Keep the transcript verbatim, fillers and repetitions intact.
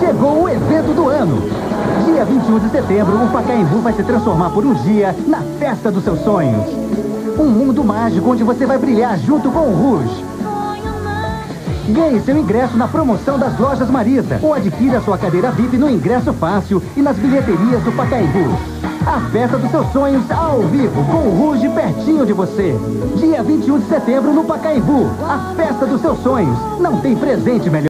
Chegou o evento do ano. Dia vinte e um de setembro, o Pacaembu vai se transformar por um dia na festa dos seus sonhos. Um mundo mágico onde você vai brilhar junto com o Rouge. Ganhe seu ingresso na promoção das lojas Marisa ou adquira sua cadeira V I P no Ingresso Fácil e nas bilheterias do Pacaembu. A festa dos seus sonhos ao vivo, com o Rouge pertinho de você. Dia vinte e um de setembro no Pacaembu. A festa dos seus sonhos. Não tem presente melhor.